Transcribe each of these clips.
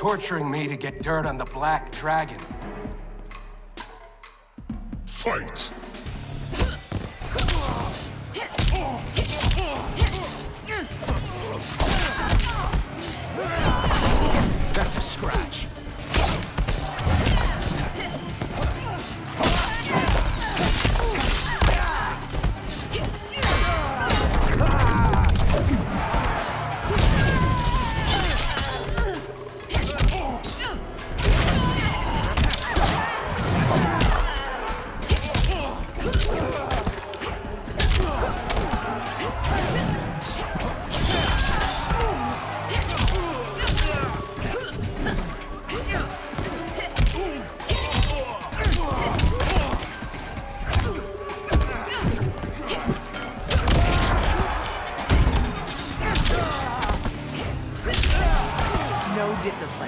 torturing me to get dirt on the Black Dragon. Fight! That's a scratch. No discipline.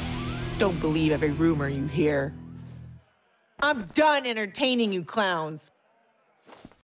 Don't believe every rumor you hear. I'm done entertaining you clowns.